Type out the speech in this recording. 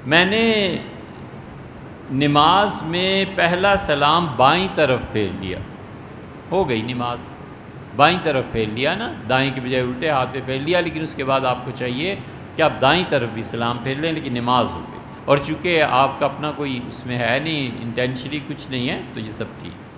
मैंने नमाज में पहला सलाम बाईं तरफ फेर लिया, हो गई नमाज, बाईं तरफ फेर लिया ना, दाएं के बजाय उल्टे हाथ पे फेर लिया, लेकिन उसके बाद आपको चाहिए कि आप दाईं तरफ भी सलाम फेर लें, लेकिन नमाज हो गई। और चूँकि आपका अपना कोई उसमें है नहीं, इंटेंशनली कुछ नहीं है, तो ये सब ठीक।